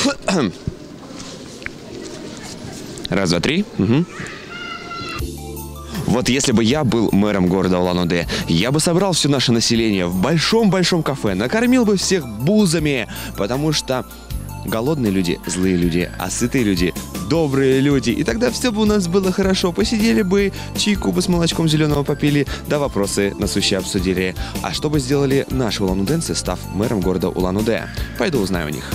Раз, два, три. Угу. Вот если бы я был мэром города Улан-Удэ, я бы собрал все наше население в большом-большом кафе, накормил бы всех бузами, потому что голодные люди – злые люди, а сытые люди – добрые люди. И тогда все бы у нас было хорошо. Посидели бы, чайку бы с молочком зеленого попили, да вопросы насущие обсудили. А что бы сделали наши улан-удэнцы, став мэром города Улан-Удэ? Пойду узнаю у них.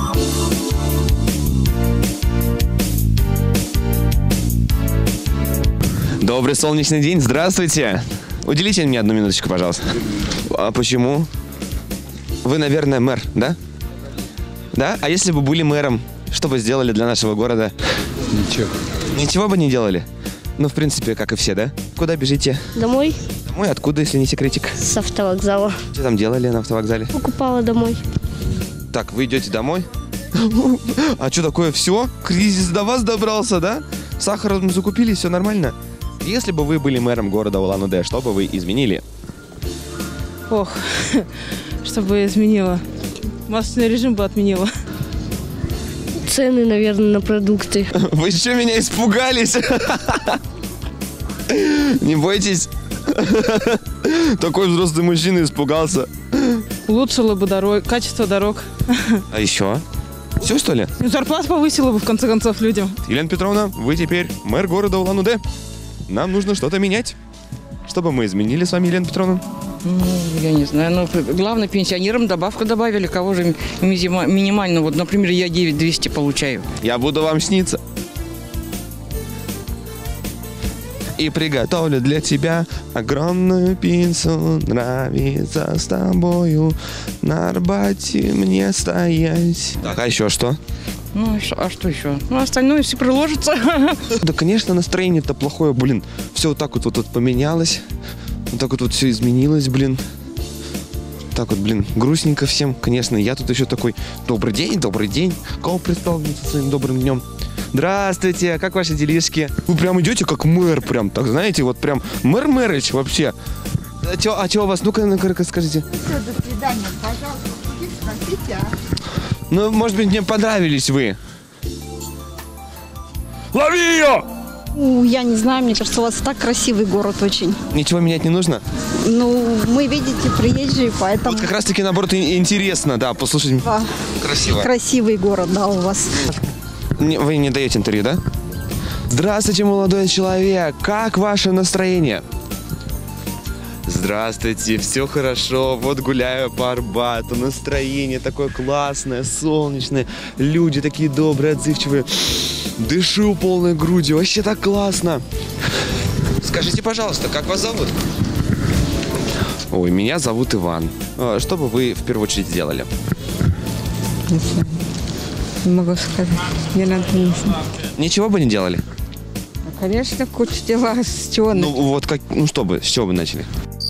Добрый солнечный день, здравствуйте. Уделите мне одну минуточку, пожалуйста. А почему? Вы, наверное, мэр, да? Да? А если бы были мэром, что бы сделали для нашего города? Ничего. Ничего бы не делали? Ну, в принципе, как и все, да? Куда бежите? Домой. Домой? Откуда, если не секретик? С автовокзала. Что там делали на автовокзале? Покупала домой. Так, вы идете домой? А что такое? Все? Кризис до вас добрался, да? Сахар закупили, все нормально? Если бы вы были мэром города Улан-Удэ, что бы вы изменили? Ох, что бы я изменила? Масочный режим бы отменила. Цены, наверное, на продукты. Вы что, меня испугались? Не бойтесь. Такой взрослый мужчина испугался. Улучшила бы качество дорог. А еще? Все, что ли? Зарплату повысила бы, в конце концов, людям. Елена Петровна, вы теперь мэр города Улан-Удэ. Нам нужно что-то менять. Что бы мы изменили с вами, Елена Петровна? Ну, я не знаю. Но главное, пенсионерам добавку добавили. Кого же минимально? Вот, например, я 9200 получаю. Я буду вам сниться. И приготовлю для тебя огромную пиццу. Нравится с тобою на Арбате мне стоять. Так, а еще что? Ну, а что еще? Ну, остальное все приложится. Да, конечно, настроение-то плохое, блин. Все вот так вот поменялось. Вот так вот все изменилось, блин. Так вот, блин, грустненько всем. Конечно, я тут еще такой: добрый день. Кого представлю со своим добрым днем? Здравствуйте, как ваши делишки? Вы прям идете как мэр, прям, так знаете, вот прям мэр-мэрыч вообще. А что у вас? Ну-ка, скажите. Все, до свидания, пожалуйста, спросите, а? Ну, может быть, мне понравились вы. Лови ее! Я не знаю, мне кажется, у вас так красивый город очень. Ничего менять не нужно? Ну, мы, видите, приезжие, поэтому... Вот как раз-таки, наоборот, интересно, да, послушать. Да. Красиво. Красивый город, да, у вас. Вы не даете интервью, да? Здравствуйте, молодой человек, как ваше настроение? Здравствуйте, все хорошо, вот гуляю по Арбату, настроение такое классное, солнечное, люди такие добрые, отзывчивые, дышу полной грудью, вообще так классно. Скажите, пожалуйста, как вас зовут? Ой, меня зовут Иван. Что бы вы в первую очередь сделали? Не могу сказать. Не надо. Ничего бы не делали? Конечно, куча дела. С чего начать? Ну вот как, с чего бы начали?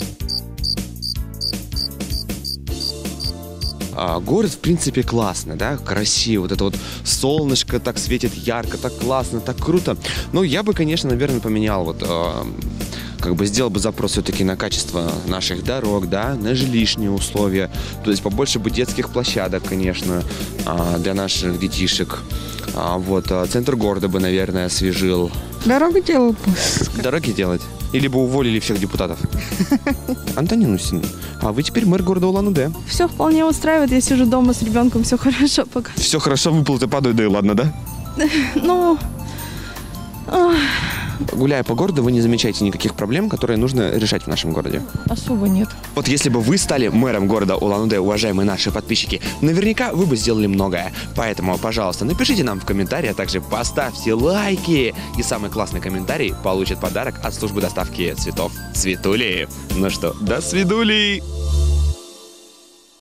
Город, в принципе, классный, да, красиво. Вот это вот солнышко так светит ярко, так классно, так круто. Но я бы, конечно, наверное, поменял вот... как бы сделал бы запрос все-таки на качество наших дорог, да, на жилищные условия. То есть побольше бы детских площадок, конечно, для наших детишек. Центр города бы, наверное, освежил. Дороги делал бы. Дороги делать? Или бы уволили всех депутатов? Антонина Усин, а вы теперь мэр города Улан-Удэ. Все вполне устраивает. Я сижу дома с ребенком, все хорошо пока. Все хорошо, выплаты падают, да и ладно, да? Ну... Гуляя по городу, вы не замечаете никаких проблем, которые нужно решать в нашем городе? Особо нет. Вот если бы вы стали мэром города Улан-Удэ, уважаемые наши подписчики, наверняка вы бы сделали многое. Поэтому, пожалуйста, напишите нам в комментарии, а также поставьте лайки. И самый классный комментарий получит подарок от службы доставки цветов Цветули. Ну что, до свидули!